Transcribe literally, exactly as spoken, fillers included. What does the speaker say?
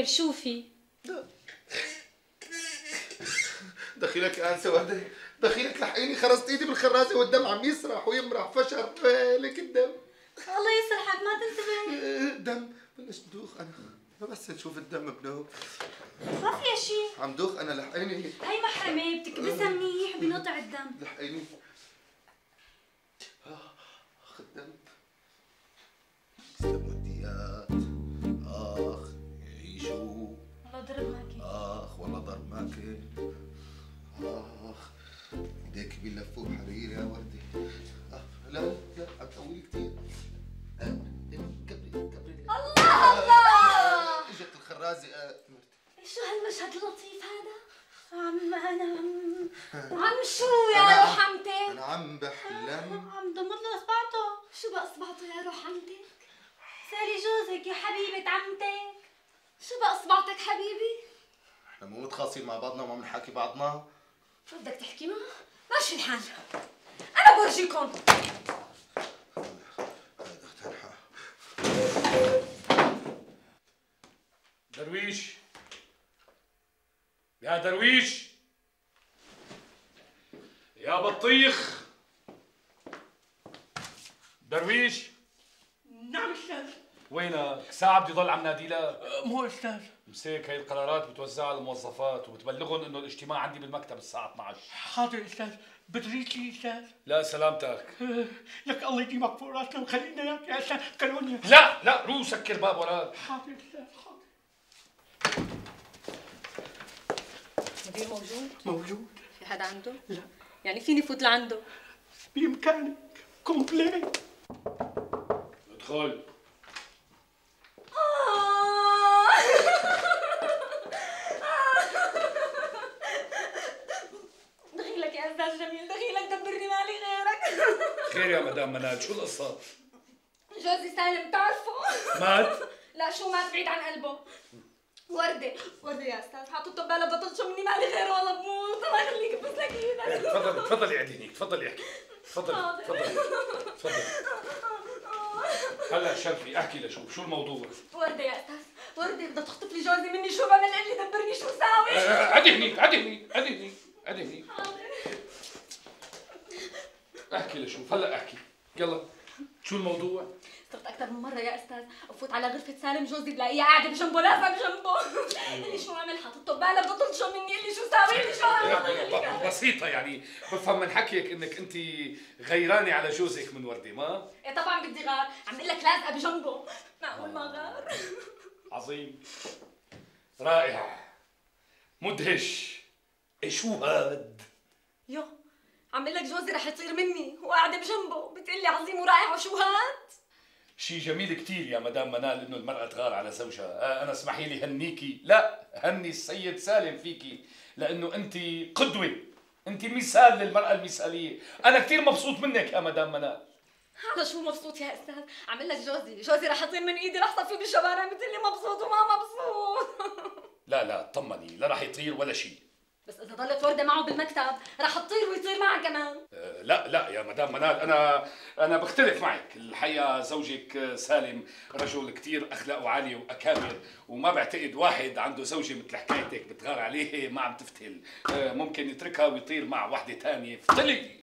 خير شو في؟ دخيلك يا انسه وردة، دخيلك لحقيني، خرجت ايدي بالخرازه والدم عم يسرح ويمرح فشر لك الدم. الله يسرحك ما تنتبه. دم بلش بدوخ انا، ما بس نشوف الدم بنوم. ما فيها شيء. عم دوخ انا، لحقيني. هي محرمه بتكبسها منيح بنقطع الدم. لحقيني. اخ الدم. دم وديات. اخ يعيشوا. والله ضرب ماكي. اخ والله ضرب ماكي. اخ ايديك بيلفوا حرير يا وردة. اخ لا لا عم تقوي كثير. كبري كبري. الله الله. اجت الخرازة. شو هالمشهد اللطيف هذا؟ عم انا عم عم شو يا روح عمتك؟ انا عم بحلم. عم ضمد له اصبعته. شو بقى اصبعته يا روح عمتك؟ سالي جوزك يا حبيبة عمتك. شو بقى اصبعتك حبيبي؟ احنا مو متخاصمين مع بعضنا وما بنحاكي بعضنا؟ شو بدك تحكي معه؟ ماشي الحال. انا بورجيكم. درويش يا درويش يا بطيخ درويش. نعم استاذ. وينك؟ ساعة بدي ضل عم نادي لك. مو استاذ. مسك هي القرارات بتوزعها على الموظفات وبتبلغهم انه الاجتماع عندي بالمكتب الساعة اثنعش. حاضر استاذ. بتريد لي استاذ؟ لا سلامتك. لك الله يديمك فوق راسنا وخلينا اياك يا استاذ كالونيا. لا لا روح سكر باب وراك. حاضر استاذ حاضر. مدير موجود؟ موجود. في حدا عنده؟ لا. يعني فيني فوت لعنده؟ بامكانك. كومبلي. ادخل. دخيلك يا استاذ جميل، دخيلك دبرني مالي غيرك. خير يا مدام منال، شو القصة؟ جوزي سالم بتعرفه؟ مات؟ لا شو مات بعيد عن قلبه. وردة، وردة يا استاذ حاطته ببالها بدها تطلش مني مالي غيره والله بموت، الله يخليك بس لك ايدك. تفضلي تفضلي اقعدي هنيك، تفضلي احكي. تفضلي تفضلي تفضلي. هلا شرفي احكي لشوف شو الموضوع. وردة يا استاذ، وردة بدها تخطف لي جوزي مني، شو بعمل؟ قل لي دبرني شو ساوي؟ قعدي هنيك قعدي هنيك قعدي هنيك قعدي هنيك. احكي لشوف هلا احكي يلا شو الموضوع؟ صرت أكثر من مرة يا أستاذ أفوت على غرفة سالم جوزي بلاقيها قاعدة بجنبه لازقة بجنبه. قال لي شو عمل؟ حاطته ببالها بدها تلطشه مني، قال لي شو ساوي؟ قال لي شو عمل؟ بسيطة يعني بفهم من حكيك انك انت غيرانة على جوزك من وردة ما؟ إيه طبعا بدي غار، عم بقول لك لازقة بجنبه، معقول ما غار؟ عظيم رائع مدهش. إيه شو هاد؟ يو عم بقول لك جوزي رح يطير مني وقاعدة بجنبه، بتقول لي عظيم ورائع وشو هاد؟ شيء جميل كثير يا مدام منال انه المرأة تغار على زوجها. انا اسمحي لي هنيكي، لا هني السيد سالم فيكي لانه انت قدوة، انت مثال للمرأة المثالية. انا كثير مبسوط منك يا مدام منال. على شو مبسوط يا استاذ؟ عم بقول لك جوزي، جوزي رح يطير من ايدي، رح صفي بالشوارع بتقول لي مبسوط وما مبسوط. لا لا طمني، لا رح يطير ولا شيء. بس اذا ضلت وردة معه بالمكتب رح تطير ويطير معها كمان. أه لا لا يا مدام منال، انا انا بختلف معك. الحقيقه زوجك سالم رجل كثير اخلاقه عاليه واكابر، وما بعتقد واحد عنده زوجه مثل حكايتك بتغار عليه ما عم تفتل. أه ممكن يتركها ويطير مع وحده ثانيه. فتلي